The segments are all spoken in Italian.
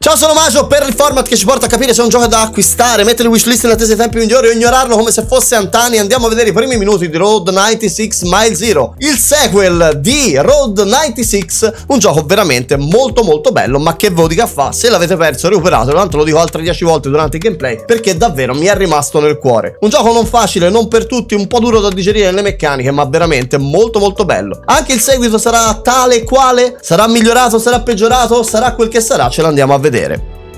Ciao, sono Majo. Per il format che ci porta a capire se è un gioco da acquistare, mettere in wishlist in attesa dei tempi migliori o ignorarlo come se fosse antani, andiamo a vedere i primi minuti di Road 96 Mile Zero, il sequel di Road 96, un gioco veramente molto bello, ma che vodica fa? Se l'avete perso recuperatelo, tanto lo dico altre 10 volte durante il gameplay, perché davvero mi è rimasto nel cuore. Un gioco non facile, non per tutti, un po' duro da digerire nelle meccaniche, ma veramente molto bello. Anche il seguito sarà tale e quale? Sarà migliorato, sarà peggiorato, sarà quel che sarà, ce l'andiamo a vedere. Hi,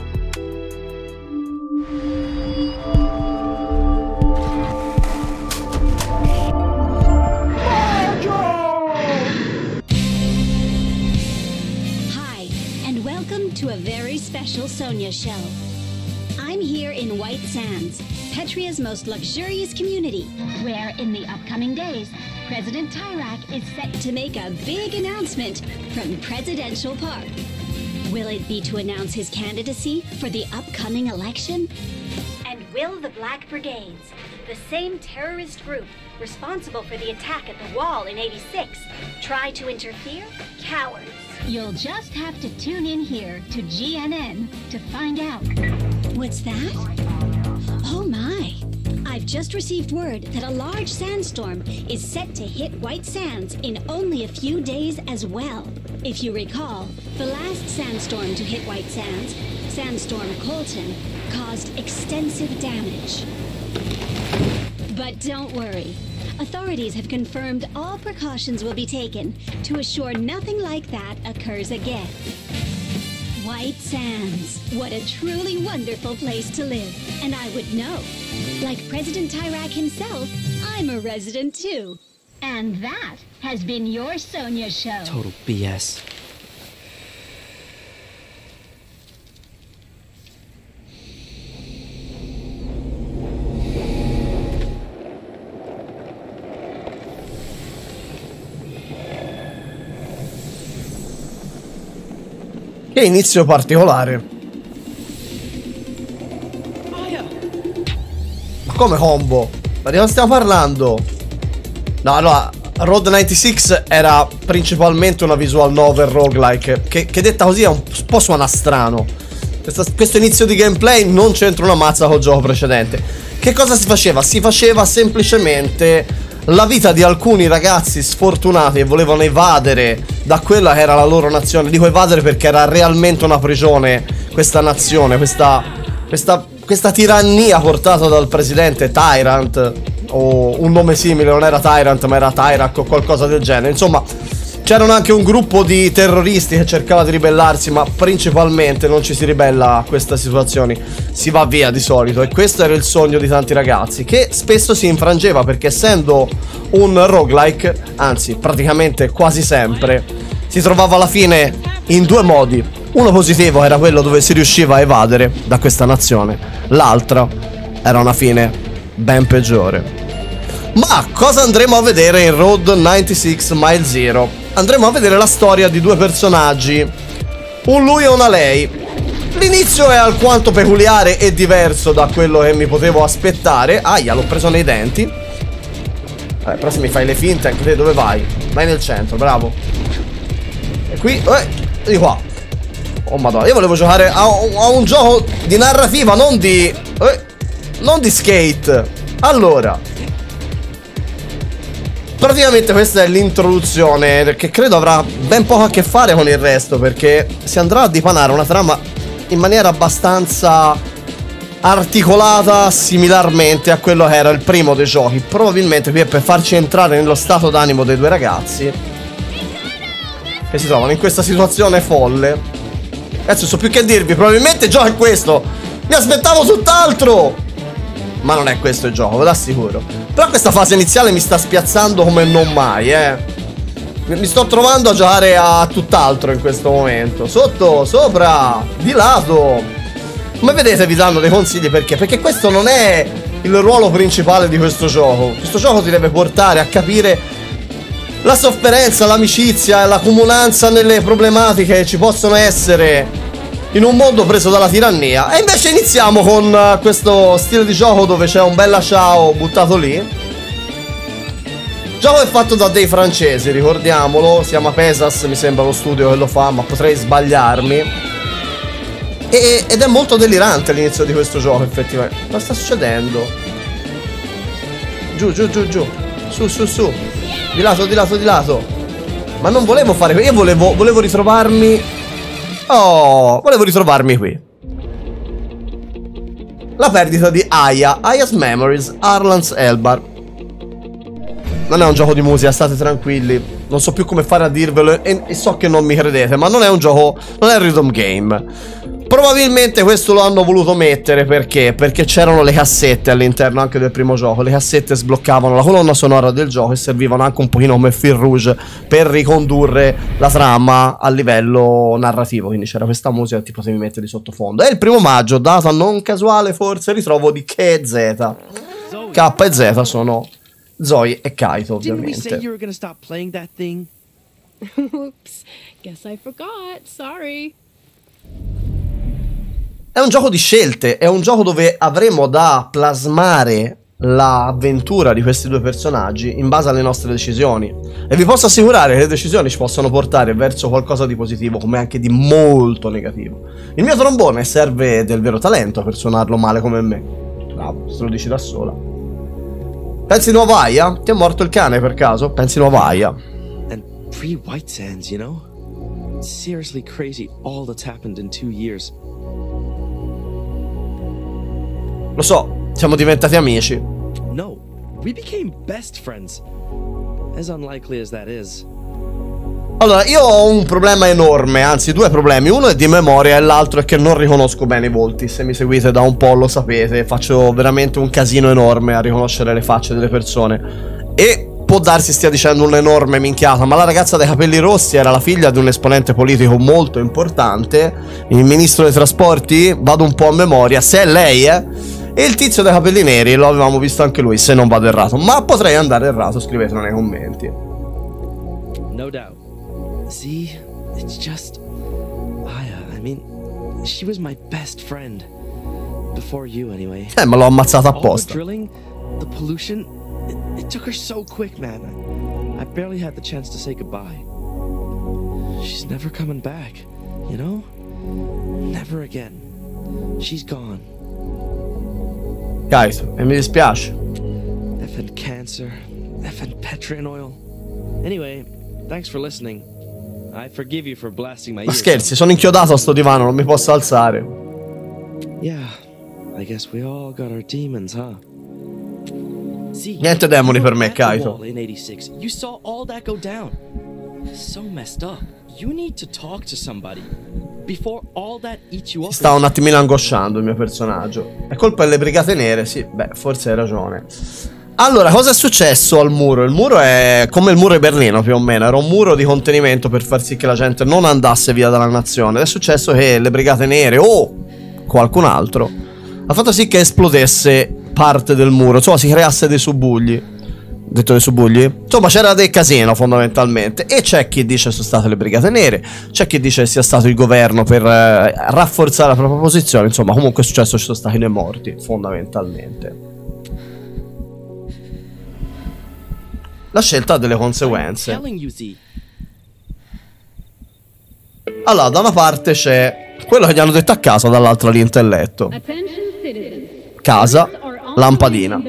and welcome to a very special Sonia show. I'm here in White Sands, Petria's most luxurious community, where in the upcoming days, President Tyrak is set to make a big announcement from Presidential Park. Will it be to announce his candidacy for the upcoming election? And will the Black Brigades, the same terrorist group responsible for the attack at the wall in '86, try to interfere? Cowards. You'll just have to tune in here to GNN to find out. What's that? Oh my! I've just received word that a large sandstorm is set to hit White Sands in only a few days as well. If you recall, the last sandstorm to hit White Sands, Sandstorm Colton, caused extensive damage. But don't worry. Authorities have confirmed all precautions will be taken to assure nothing like that occurs again. White Sands, what a truly wonderful place to live. And I would know. Like President Tyrak himself, I'm a resident too. And that has been your Sonia show. Total BS. Che inizio particolare. Ma come combo? Ma di cosa stiamo parlando? No, allora, Road 96 era principalmente una visual novel roguelike, che detta così è un po' suona strano. Questo inizio di gameplay non c'entra una mazza col gioco precedente. Che cosa si faceva? Si faceva semplicemente la vita di alcuni ragazzi sfortunati che volevano evadere da quella che era la loro nazione. Dico evadere perché era realmente una prigione questa nazione, questa tirannia portata dal presidente Tyrant, o un nome simile, non era Tyrant ma era Tyrak o qualcosa del genere. Insomma, c'erano anche un gruppo di terroristi che cercava di ribellarsi, ma principalmente non ci si ribella a queste situazioni, si va via di solito. E questo era il sogno di tanti ragazzi, che spesso si infrangeva perché, essendo un roguelike, anzi praticamente quasi sempre, si trovava alla fine in due modi. Uno positivo era quello dove si riusciva a evadere da questa nazione, l'altra era una fine ben peggiore. Ma cosa andremo a vedere in Road 96 Mile Zero? Andremo a vedere la storia di due personaggi, un lui e una lei. L'inizio è alquanto peculiare e diverso da quello che mi potevo aspettare. Aia, l'ho preso nei denti. Però se mi fai le finte, anche te dove vai? Vai nel centro, bravo. E qui, di qua. Oh madonna, io volevo giocare a un gioco di narrativa, non di skate. Allora, praticamente questa è l'introduzione, che credo avrà ben poco a che fare con il resto, perché si andrà a dipanare una trama in maniera abbastanza articolata, similarmente a quello che era il primo dei giochi. Probabilmente qui è per farci entrare nello stato d'animo dei due ragazzi che si trovano in questa situazione folle. Adesso so più che dirvi, probabilmente il gioco è questo. Mi aspettavo tutt'altro, ma non è questo il gioco, ve l'assicuro. Però questa fase iniziale mi sta spiazzando come non mai, Mi sto trovando a giocare a tutt'altro in questo momento. Sotto, sopra, di lato. Come vedete vi danno dei consigli, perché? Perché questo non è il ruolo principale di questo gioco. Questo gioco ti deve portare a capire la sofferenza, l'amicizia e la comunanza nelle problematiche che ci possono essere in un mondo preso dalla tirannia. E invece iniziamo con questo stile di gioco dove c'è un bella ciao buttato lì. Il gioco è fatto da dei francesi, ricordiamolo. Si chiama Pesas, mi sembra lo studio che lo fa, ma potrei sbagliarmi. Ed è molto delirante all'inizio di questo gioco, effettivamente. Cosa sta succedendo? Giù, giù, giù, giù. Su, su, su. Di lato, di lato, di lato. Ma non volevo fare... Io volevo ritrovarmi... Oh, volevo ritrovarmi qui. La perdita di Aya. Aya's Memories, Arlan's Elbar. Non è un gioco di musica, state tranquilli. Non so più come fare a dirvelo e so che non mi credete, ma non è un gioco... Non è un rhythm game. Probabilmente questo lo hanno voluto mettere perché? Perché c'erano le cassette all'interno anche del primo gioco. Le cassette sbloccavano la colonna sonora del gioco e servivano anche un pochino come fil rouge per ricondurre la trama a livello narrativo. Quindi c'era questa musica che ti potevi mettere di sottofondo. E il 1° maggio, data non casuale forse, ritrovo di K e Z. K e Z sono Zoe e Kaito, ovviamente. Oops, guess I forgot, sorry. È un gioco di scelte, è un gioco dove avremo da plasmare l'avventura di questi due personaggi in base alle nostre decisioni. E vi posso assicurare che le decisioni ci possono portare verso qualcosa di positivo, come anche di molto negativo. Il mio trombone serve del vero talento per suonarlo male come me. Bravo, se lo dici da sola. Pensi nuovo Aya? Ti è morto il cane per caso? Pensi nuovo Aya? And pre-White Sands, you know? It's seriously crazy all that's happened in 2 years. Lo so, siamo diventati amici. No, we became best friends. As unlikely as that is. Allora, io ho un problema enorme, anzi 2 problemi. Uno è di memoria e l'altro è che non riconosco bene i volti. Se mi seguite da un po' lo sapete, faccio veramente un casino enorme a riconoscere le facce delle persone. E può darsi stia dicendo un'enorme minchiata, ma la ragazza dai capelli rossi era la figlia di un esponente politico molto importante, il ministro dei trasporti, vado un po' a memoria, se è lei, e il tizio dai capelli neri lo avevamo visto anche lui, se non vado errato, ma potrei andare errato, scrivetelo nei commenti. No doubt. See, it's just Aya. I mean, she was my best friend before you, anyway. Ma l'ho ammazzata All the apposta. drilling, the pollution, it took her so quick, man. I barely had the chance to say goodbye. She's never coming back, you know? Never again. She's gone. Guys, e mi dispiace. Effing cancer, effing petrine oil. Anyway, thanks for listening. I forgive you for blasting my Ma ears scherzi, sono inchiodato a sto divano, non mi posso alzare. out. Yeah, I guess we all got our demons, huh? See, Niente demoni you per were me, at the Kaito. wall in 86. You saw all that go down. So messed up. You need to talk to somebody before all that eats you up. Sta un attimino angosciando il mio personaggio. È colpa delle brigate nere? Sì, beh, forse hai ragione. Allora, cosa è successo al muro? Il muro è come il muro di Berlino, più o meno. Era un muro di contenimento per far sì che la gente non andasse via dalla nazione. Ed è successo che le brigate nere o qualcun altro ha fatto sì che esplodesse parte del muro. Insomma, si creasse dei subugli. Detto dei subugli? Insomma, c'era del casino fondamentalmente. E c'è chi dice sono state le brigate nere, c'è chi dice sia stato il governo per rafforzare la propria posizione. Insomma, comunque è successo, ci sono stati dei morti fondamentalmente. La scelta ha delle conseguenze. Allora, da una parte c'è quello che gli hanno detto a casa, dall'altra l'intelletto. Casa, lampadina.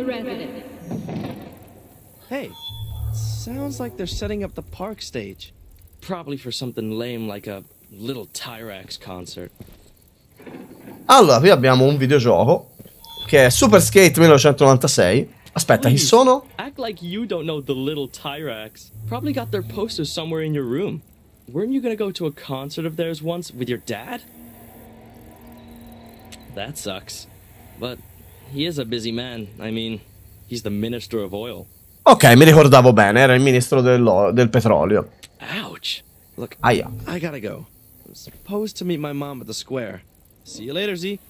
Hey, sounds like they're setting up the park stage. Probably for something lame like a Little Tyrax concert. Allora, qui abbiamo un videogioco che è Super Skate 1996. Aspetta, chi sono? Act like you don't know the Little Tyrax. Probably got their posters somewhere in your room. Weren't you gonna go to a concert of theirs once with your dad? That sucks. But he is a busy man. I mean, he's the Minister of Oil. Ok, mi ricordavo bene, era il ministro del petrolio. Ouch. Look, Aia. I gotta go. I'm supposed to meet my mom at the square. See you later, Z.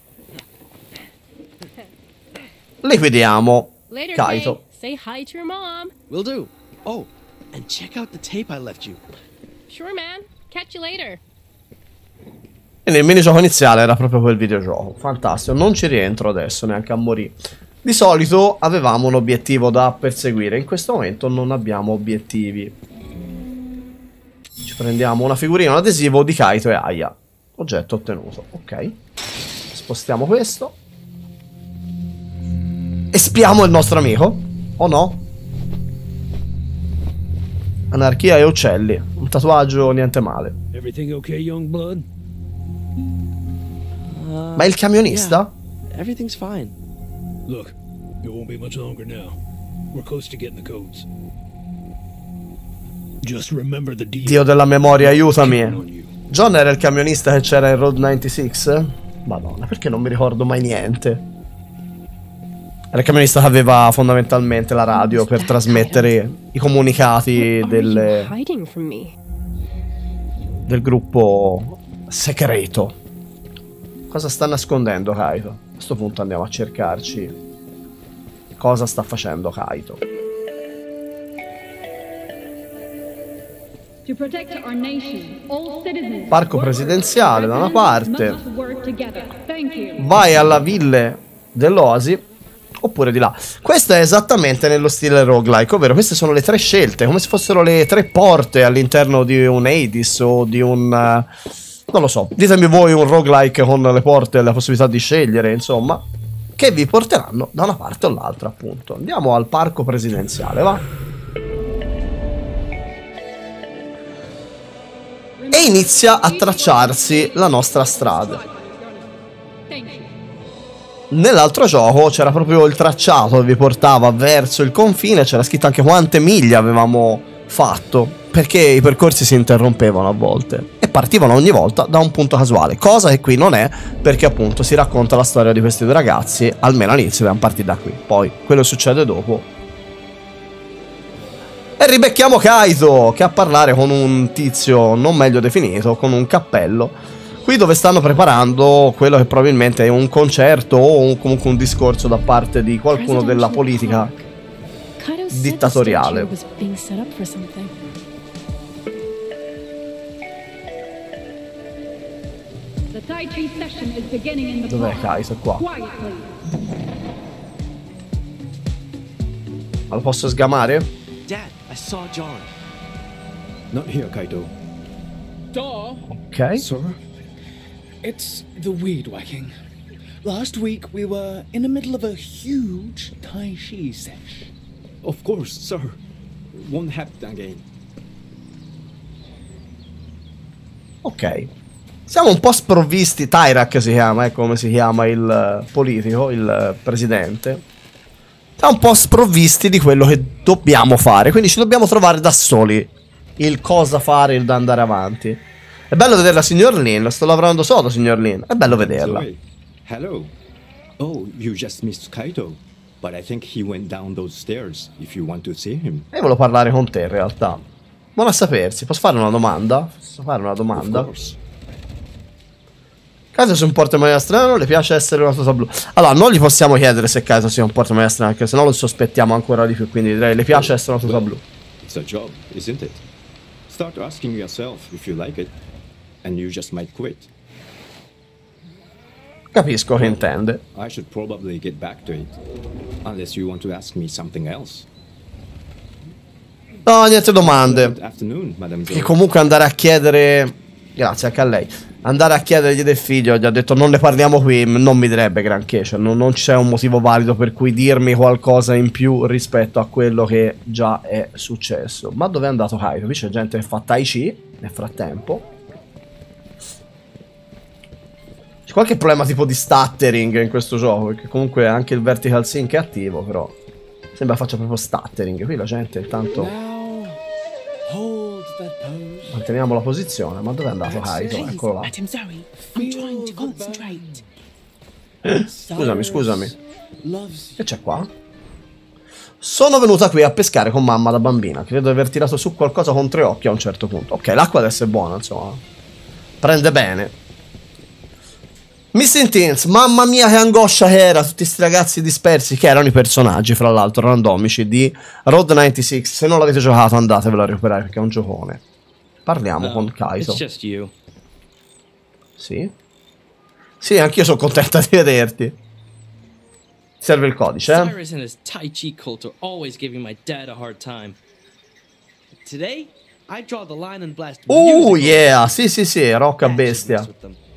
Liquidiamo Later, Kaito. Kay. Say hi to your mom. Will do. Oh, and check out the tape I left you. Sure, man. Catch you later. Quindi il minigioco iniziale era proprio quel videogioco. Fantastico, non ci rientro adesso neanche a morire. Di solito avevamo un obiettivo da perseguire, in questo momento non abbiamo obiettivi. Ci prendiamo una figurina, un adesivo di Kaito e Aya. Oggetto ottenuto. Ok. Spostiamo questo. Espiamo il nostro amico. O no? Anarchia e uccelli. Un tatuaggio niente male. Everything okay, young blood? Ma è il camionista? Yeah, everything's fine. Look, it won't be much longer now. We're close to getting the codes. Just remember the deal. Dio della memoria, aiutami. On you. John era il camionista che c'era in Road 96? Madonna, perché non mi ricordo mai niente? Era il camionista che aveva fondamentalmente la radio per trasmettere i comunicati del gruppo segreto. Cosa sta nascondendo Kaito? A questo punto andiamo a cercarci cosa sta facendo Kaito. Parco presidenziale da una parte. Vai alla ville dell'Oasi. Oppure di là. Questo è esattamente nello stile roguelike, ovvero queste sono le tre scelte, come se fossero le tre porte all'interno di un Hades o di un... non lo so, ditemi voi un roguelike con le porte e la possibilità di scegliere, insomma, che vi porteranno da una parte o l'altra, appunto. Andiamo al parco presidenziale, va? E inizia a tracciarsi la nostra strada. Nell'altro gioco c'era proprio il tracciato che vi portava verso il confine, c'era scritto anche quante miglia avevamo fatto, perché i percorsi si interrompevano a volte e partivano ogni volta da un punto casuale, cosa che qui non è, perché appunto si racconta la storia di questi due ragazzi, almeno all'inizio dobbiamo partire da qui, poi quello che succede dopo. E ribecchiamo Kaito, che a parlare con un tizio non meglio definito, con un cappello, qui dove stanno preparando quello che probabilmente è un concerto o comunque un discorso da parte di qualcuno della politica dittatoriale. Dov'è Kaito? Qua. Ma lo posso sgamare? Dad, I saw John. Not here, Kaito. Ok. Sir, it's the weed whacking. Last week we were in the middle of a huge Tai Chi sesh. Of course, sir. Won't happen again. Ok. Siamo un po' sprovvisti, Tyrak si chiama, ecco come si chiama il politico, il presidente. Siamo un po' sprovvisti di quello che dobbiamo fare, quindi ci dobbiamo trovare da soli il cosa fare, il da andare avanti. È bello vederla, signor Lin, sto lavorando sotto, signor Lin, è bello vederla. Zoe, hello. Oh, you just missed Kaito. But I think he went down those stairs, if you want to see him. Io volevo parlare con te in realtà. Buona a sapersi, posso fare una domanda? Posso fare una domanda? Of course. Kaito si comporta in maniera strana, le piace essere una tuta blu. Allora, non gli possiamo chiedere se Kaito si comporta in maniera strana, perché sennò lo sospettiamo ancora di più, quindi direi le piace essere una tuta blu. It's a job, isn't it? Start asking yourself if you like it, and you just might quit. Capisco che intende. I should probably get back to it, unless you want to ask me something else. No, niente domande. Good afternoon, Madame Zoe. Che comunque andare a chiedere... Grazie anche a lei. Andare a chiedergli del figlio, gli ha detto non ne parliamo qui, non mi direbbe granché, cioè non c'è un motivo valido per cui dirmi qualcosa in più rispetto a quello che già è successo. Ma dove è andato Kaito? Qui c'è gente che fa Tai Chi nel frattempo. C'è qualche problema tipo di stuttering in questo gioco, perché comunque anche il vertical sync è attivo, però sembra faccia proprio stuttering. Qui la gente intanto... Now, hold that pose. Manteniamo la posizione, ma dove è andato Kaito? Eccolo là. Madam Zoe, I'm trying to concentrate. Scusami. Loves Che c'è qua? Sono venuta qui a pescare con mamma da bambina. Credo di aver tirato su qualcosa con 3 occhi a un certo punto. Ok, l'acqua deve essere buona, insomma. Prende bene. Missing Teens, mamma mia che angoscia che era. Tutti questi ragazzi dispersi, che erano i personaggi, fra l'altro, randomici di Road 96. Se non l'avete giocato andatevelo a recuperare perché è un giocone. Parliamo con Kaito. It's just you. Sì? Sì, anch'io sono contenta di vederti. Serve il codice, eh? Cyrus and his Tai Chi cult are always giving my dad a hard time. Today, I draw the line and blast music Yeah! Sì, rocca matches bestia. with them.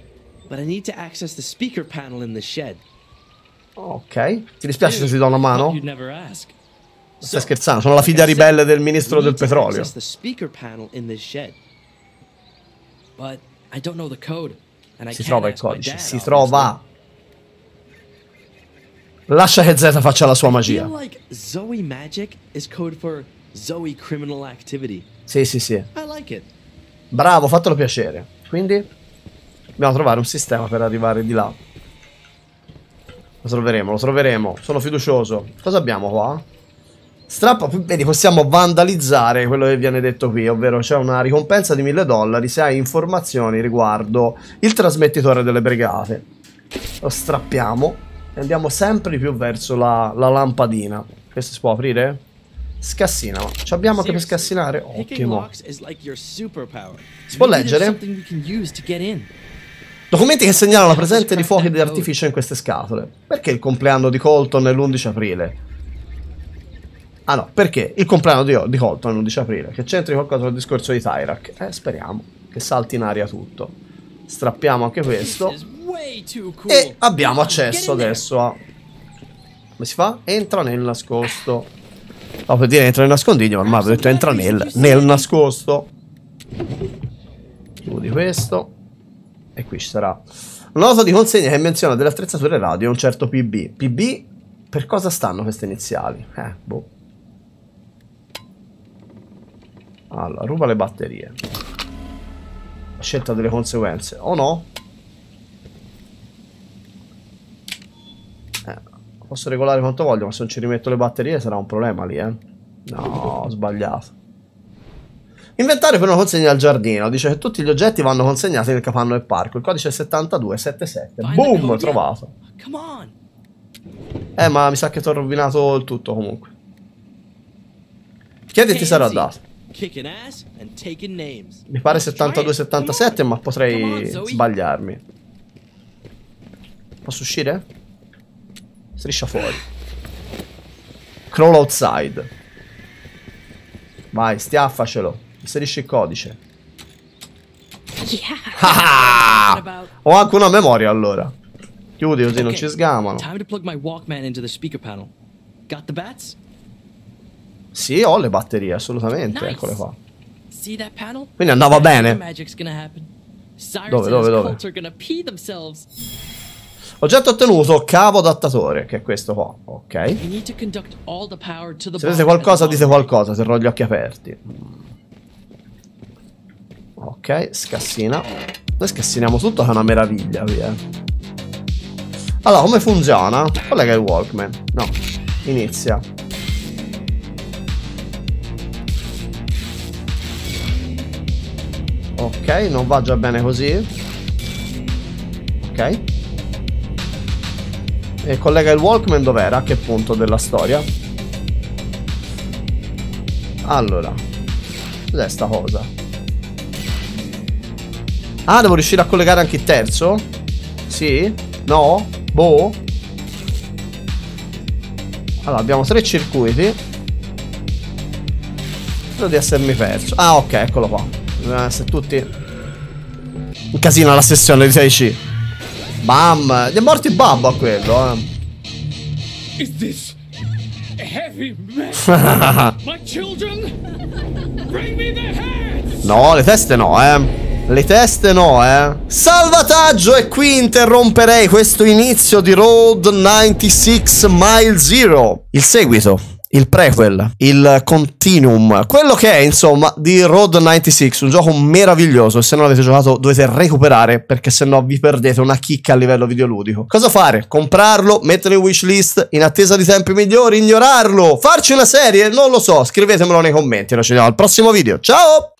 but I need to access the speaker panel in the shed. Ok. Ti dispiace se ti do una mano? You'd never ask. Stai scherzando? Sono la figlia ribelle del ministro del petrolio. Access the speaker panel in this shed. But I don't know the code. And I Si can't trova il ask my codice. dad, Si obviously. trova. Lascia che Z faccia la sua I magia. feel like Zoe Magic is code for Zoe Criminal Activity. Sì, sì, sì. I like it. Bravo, fatelo piacere. Quindi dobbiamo trovare un sistema per arrivare di là. Lo troveremo, lo troveremo. Sono fiducioso. Cosa abbiamo qua? Strappa, vedi, possiamo vandalizzare quello che viene detto qui, ovvero c'è una ricompensa di $1000 se hai informazioni riguardo il trasmettitore delle brigate. Lo strappiamo e andiamo sempre di più verso la lampadina. Questo si può aprire? Scassina. Ci abbiamo anche per scassinare? Ottimo. Si può leggere? Documenti che segnalano la presenza di fuochi di artificio in queste scatole. Perché il compleanno di Colton è l'11 aprile? Ah no, perché il compleanno di Colton è l'11 aprile? Che c'entri qualcosa col discorso di Tyrak? Speriamo che salti in aria tutto. Strappiamo anche questo. E abbiamo accesso adesso a... Come si fa? Entra nel nascosto. No, per dire entra nel nascondiglio, ma ormai ho detto entra nel nascosto. Chiudi questo. E qui ci sarà una nota di consegna che menziona delle attrezzature radio e un certo PB. PB? Per cosa stanno queste iniziali? Boh. Allora, ruba le batterie. La scelta delle conseguenze. O no? Posso regolare quanto voglio, ma se non ci rimetto le batterie sarà un problema lì, No, ho sbagliato. Inventario per una consegna al giardino. Dice che tutti gli oggetti vanno consegnati nel capanno del parco. Il codice è 7277. Boom, trovato. Ma mi sa che ti ho rovinato il tutto comunque. Chiedi ti sarà dato. Mi pare 7277, ma potrei sbagliarmi. Posso uscire? Striscia fuori. Crawl outside. Vai, stiaffacelo. Inserisci il codice. Ho anche una memoria allora. Chiudi così non ci sgamano. Time to plug my Walkman into the speaker panel. Got the bats? Sì, ho le batterie, assolutamente. Nice. Eccole qua. See that panel? Quindi andava bene. Dove? Oggetto ottenuto, cavo adattatore, che è questo qua. Ok. Se vedete qualcosa, dite qualcosa, terrò gli occhi aperti. Ok, scassina. Noi scassiniamo tutto, che è una meraviglia qui, Allora, come funziona? Collega il Walkman. No, inizia. Ok, non va già bene così. Ok. E collega il Walkman dov'era? A che punto della storia? Allora, cos'è sta cosa? Ah, devo riuscire a collegare anche il terzo? Sì? No? Boh? Allora, abbiamo 3 circuiti. Credo di essermi perso. Ah, ok, eccolo qua. Devono essere tutti un casino la sessione di 6C. Bam! Gli è morto il babbo a quello, Is this heavy metal? My children? Bring me the heads! No, le teste no, Le teste no, Salvataggio, e qui interromperei questo inizio di Road 96 Mile Zero. Il seguito, il prequel, il continuum, quello che è insomma di Road 96, un gioco meraviglioso. Se non l'avete giocato dovete recuperare, perché se no vi perdete una chicca a livello videoludico. Cosa fare? Comprarlo, metterlo in wishlist, in attesa di tempi migliori, ignorarlo, farci una serie? Non lo so, scrivetemelo nei commenti. Noi ci vediamo al prossimo video, ciao!